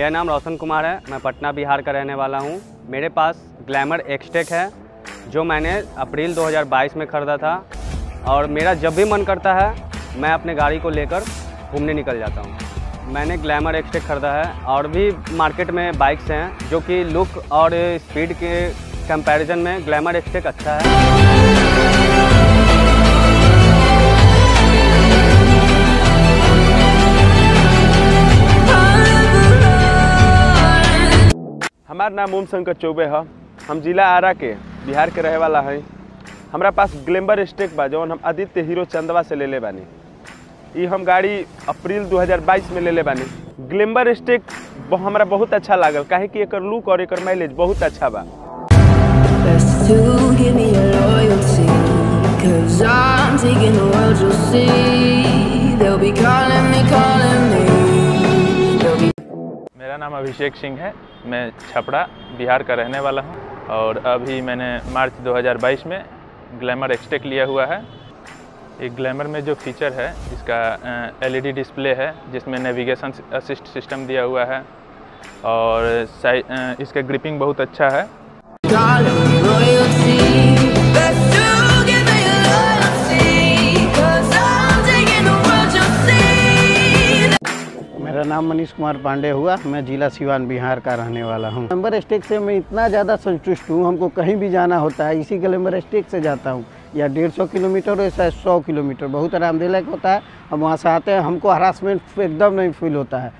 नाम रोशन कुमार है। मैं पटना बिहार का रहने वाला हूँ। मेरे पास ग्लैमर एक्सटेक है जो मैंने अप्रैल 2022 में ख़रीदा था और मेरा जब भी मन करता है मैं अपने गाड़ी को लेकर घूमने निकल जाता हूँ। मैंने ग्लैमर एक्सटेक ख़रीदा है और भी मार्केट में बाइक्स हैं जो कि लुक और स्पीड के कंपैरिजन में ग्लैमर एक्सटेक अच्छा है। हमार नाम ओम शंकर चौबे है। हम जिला आरा के बिहार के रहे वाला है। हमारा पास ग्लैमर एक्सटेक बा जौन हम आदित्य हीरो चंदवा से ले बानी। ये हम गाड़ी अप्रैल 2022 में ले बानी। ग्लैमर एक्सटेक हमारा बहुत अच्छा लागल काहे कि एकर लुक और एकर माइलेज बहुत अच्छा बा। मेरा नाम अभिषेक सिंह है। मैं छपरा बिहार का रहने वाला हूं और अभी मैंने मार्च 2022 में ग्लैमर एक्सटेक लिया हुआ है। एक ग्लैमर में जो फीचर है इसका LED डिस्प्ले है जिसमें नेविगेशन असिस्ट सिस्टम दिया हुआ है और इसका ग्रिपिंग बहुत अच्छा है। मेरा नाम मनीष कुमार पांडे हुआ। मैं जिला सिवान बिहार का रहने वाला हूँ। ग्लैमर एक्सटेक से मैं इतना ज़्यादा संतुष्ट हूँ। हमको कहीं भी जाना होता है इसी ग्लैमर एक्सटेक से जाता हूँ, या 150 किलोमीटर या 100 किलोमीटर। बहुत आरामदायक होता है। हम वहाँ से आते हैं, हमको हरासमेंट एकदम नहीं फील होता है।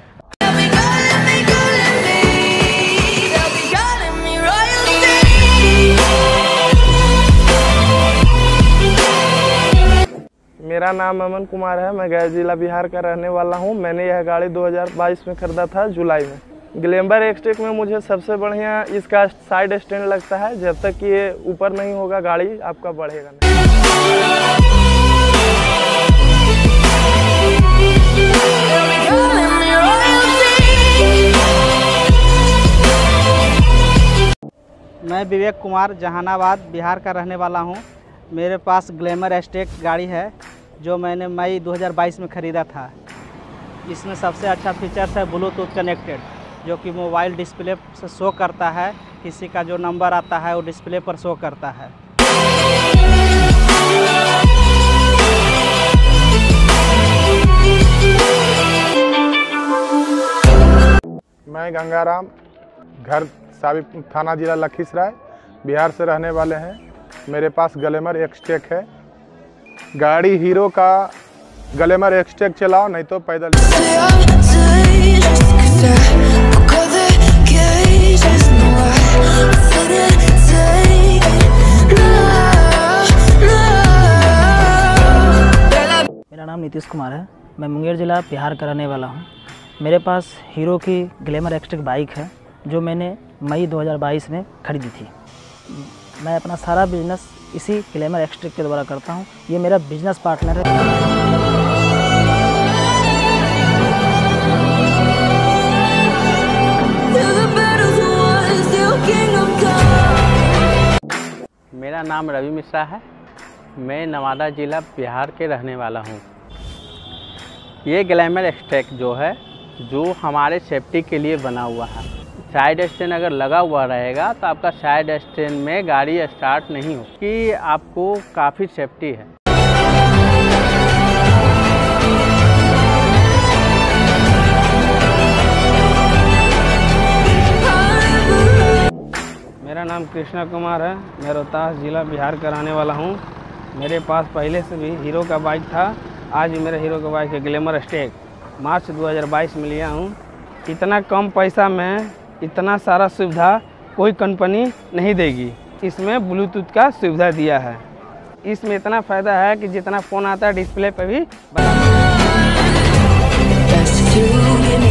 मेरा नाम अमन कुमार है। मैं गया जिला बिहार का रहने वाला हूं। मैंने यह गाड़ी 2022 में ख़रीदा था जुलाई में। ग्लैमर एक्सटेक में मुझे सबसे बढ़िया इसका साइड स्टैंड लगता है। जब तक ये ऊपर नहीं होगा गाड़ी आपका बढ़ेगा नहीं। मैं विवेक कुमार जहानाबाद बिहार का रहने वाला हूं। मेरे पास ग्लैमर एक्सटेक गाड़ी है जो मैंने मई 2022 में ख़रीदा था। इसमें सबसे अच्छा फीचर्स है ब्लूटूथ कनेक्टेड, जो कि मोबाइल डिस्प्ले से शो करता है। किसी का जो नंबर आता है वो डिस्प्ले पर शो करता है। मैं गंगाराम, घर साबित थाना जिला लखीसराय बिहार से रहने वाले हैं। मेरे पास ग्लैमर एक्सटेक है। गाड़ी हीरो का ग्लैमर एक्सटेक चलाओ नहीं तो पैदल। मेरा नाम नीतीश कुमार है। मैं मुंगेर ज़िला बिहार का रहने वाला हूँ। मेरे पास हीरो की ग्लैमर एक्सटेक बाइक है जो मैंने मई 2022 में खरीदी थी। मैं अपना सारा बिजनेस इसी ग्लैमर एक्सटेक के द्वारा करता हूँ। ये मेरा बिजनेस पार्टनर है। मेरा नाम रवि मिश्रा है। मैं नवादा जिला बिहार के रहने वाला हूँ। ये ग्लैमर एक्सटेक जो है जो हमारे सेफ्टी के लिए बना हुआ है। साइड स्टैंड अगर लगा हुआ रहेगा तो आपका साइड स्टैंड में गाड़ी स्टार्ट नहीं हो कि आपको काफ़ी सेफ्टी है। मेरा नाम कृष्णा कुमार है। मैं रोहतास जिला बिहार का रहने वाला हूँ। मेरे पास पहले से भी हीरो का बाइक था। आज भी मेरा हीरो का बाइक है ग्लैमर एक्सटेक। मार्च 2022 में लिया हूँ। इतना कम पैसा में इतना सारा सुविधा कोई कंपनी नहीं देगी। इसमें ब्लूटूथ का सुविधा दिया है। इसमें इतना फ़ायदा है कि जितना फ़ोन आता है डिस्प्ले पे भी